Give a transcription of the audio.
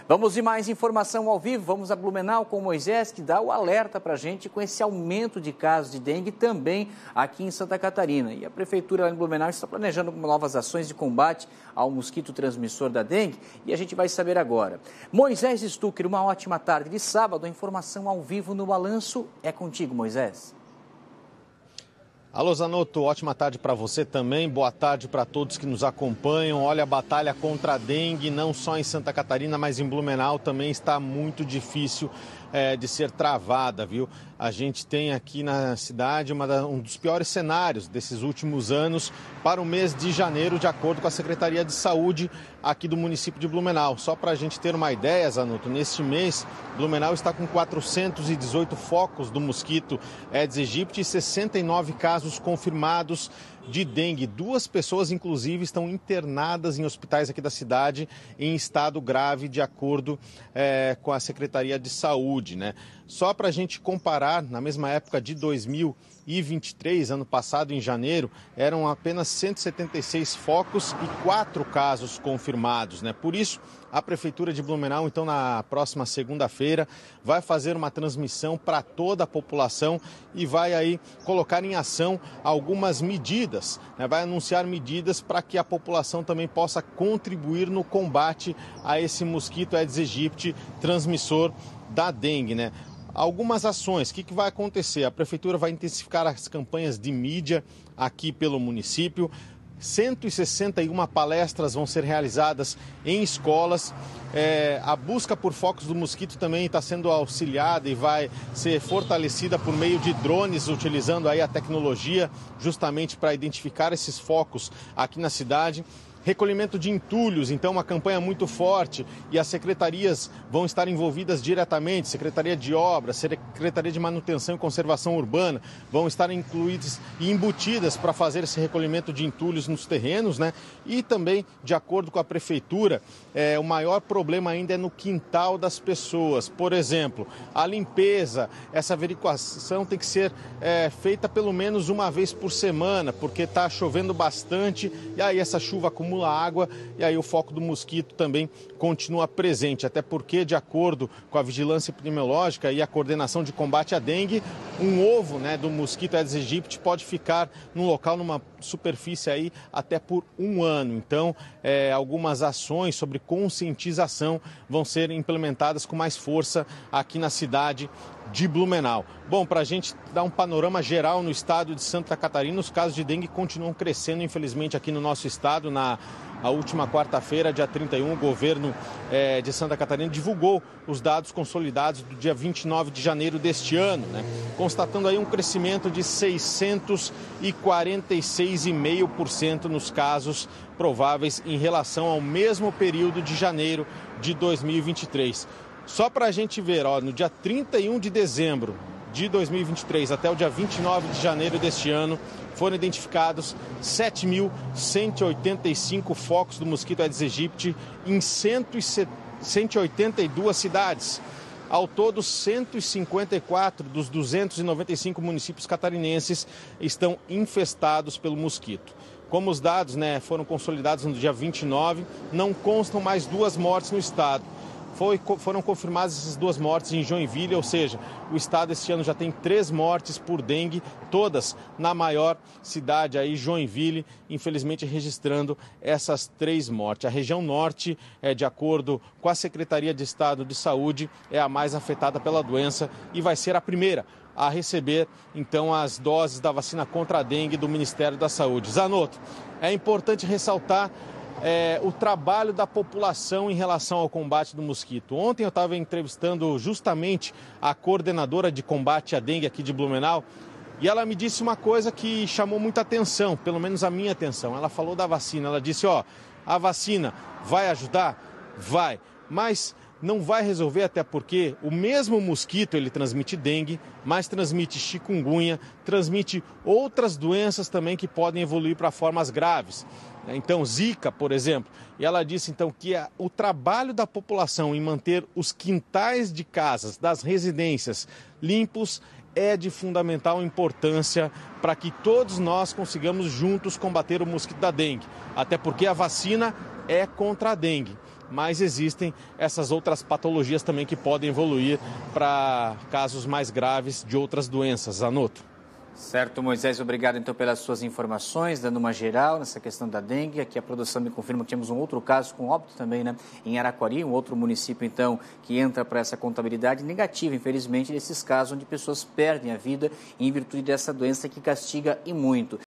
Vamos de mais informação ao vivo, vamos a Blumenau com o Moisés, que dá o alerta para a gente com esse aumento de casos de dengue também aqui em Santa Catarina. E a Prefeitura lá em Blumenau está planejando novas ações de combate ao mosquito transmissor da dengue e a gente vai saber agora. Moisés Stucker, uma ótima tarde de sábado, a informação ao vivo no Balanço é contigo, Moisés. Alô, Zanotto, ótima tarde para você também, boa tarde para todos que nos acompanham. Olha, a batalha contra a dengue, não só em Santa Catarina, mas em Blumenau também está muito difícil de ser travada, viu? A gente tem aqui na cidade um dos piores cenários desses últimos anos para o mês de janeiro, de acordo com a Secretaria de Saúde aqui do município de Blumenau. Só para a gente ter uma ideia, Zanotto, neste mês, Blumenau está com 418 focos do mosquito Aedes aegypti e 69 casos confirmados de dengue. 2 pessoas, inclusive, estão internadas em hospitais aqui da cidade em estado grave, de acordo com a Secretaria de Saúde, né? Só para a gente comparar, na mesma época de 2023, ano passado, em janeiro, eram apenas 176 focos e 4 casos confirmados, né? Por isso, a Prefeitura de Blumenau, então, na próxima segunda-feira, vai fazer uma transmissão para toda a população e vai aí colocar em ação algumas medidas, né? Vai anunciar medidas para que a população também possa contribuir no combate a esse mosquito Aedes aegypti transmissor da dengue, né? Algumas ações, o que vai acontecer? A Prefeitura vai intensificar as campanhas de mídia aqui pelo município. 161 palestras vão ser realizadas em escolas. A busca por focos do mosquito também está sendo auxiliada e vai ser fortalecida por meio de drones, utilizando aí a tecnologia justamente para identificar esses focos aqui na cidade. Recolhimento de entulhos, então uma campanha muito forte e as secretarias vão estar envolvidas diretamente, Secretaria de Obras, Secretaria de Manutenção e Conservação Urbana, vão estar incluídas e embutidas para fazer esse recolhimento de entulhos nos terrenos, né? E também, de acordo com a Prefeitura, o maior problema ainda é no quintal das pessoas. Por exemplo, a limpeza, essa averiguação tem que ser feita pelo menos uma vez por semana, porque está chovendo bastante e aí essa chuva acumula água e aí o foco do mosquito também continua presente, até porque, de acordo com a vigilância epidemiológica e a coordenação de combate à dengue, um ovo, né, do mosquito Aedes aegypti pode ficar num local, numa superfície aí até por 1 ano. Então, algumas ações sobre conscientização vão ser implementadas com mais força aqui na cidade de Blumenau. Bom, para a gente dar um panorama geral no estado de Santa Catarina, os casos de dengue continuam crescendo, infelizmente, aqui no nosso estado. Na última quarta-feira, dia 31, o governo de Santa Catarina divulgou os dados consolidados do dia 29 de janeiro deste ano, né? Constatando aí um crescimento de 646,5% nos casos prováveis em relação ao mesmo período de janeiro de 2023. Só para a gente ver, no dia 31 de dezembro de 2023 até o dia 29 de janeiro deste ano, foram identificados 7.185 focos do mosquito Aedes aegypti em 182 cidades. Ao todo, 154 dos 295 municípios catarinenses estão infestados pelo mosquito. Como os dados, foram consolidados no dia 29, não constam mais 2 mortes no estado. Foram confirmadas essas 2 mortes em Joinville, ou seja, o estado este ano já tem 3 mortes por dengue, todas na maior cidade aí, Joinville, infelizmente registrando essas 3 mortes. A região norte, de acordo com a Secretaria de Estado de Saúde, é a mais afetada pela doença e vai ser a primeira a receber, então, as doses da vacina contra a dengue do Ministério da Saúde. Zanotto, é importante ressaltar o trabalho da população em relação ao combate do mosquito. Ontem eu estava entrevistando justamente a coordenadora de combate à dengue aqui de Blumenau e ela me disse uma coisa que chamou muita atenção, pelo menos a minha atenção. Ela falou da vacina, ela disse, a vacina vai ajudar? Vai, mas não vai resolver, até porque o mesmo mosquito, ele transmite dengue, mas transmite chikungunya, transmite outras doenças também que podem evoluir para formas graves. Então, Zika, por exemplo. E ela disse, então, que o trabalho da população em manter os quintais de casas, das residências, limpos, é de fundamental importância para que todos nós consigamos juntos combater o mosquito da dengue. Até porque a vacina é contra a dengue. mas existem essas outras patologias também que podem evoluir para casos mais graves de outras doenças. Zanotto. Certo, Moisés, obrigado então pelas suas informações, dando uma geral nessa questão da dengue. Aqui a produção me confirma que temos um outro caso com óbito também, né, em Araquari, um outro município então que entra para essa contabilidade negativa, infelizmente, desses casos onde pessoas perdem a vida em virtude dessa doença que castiga e muito.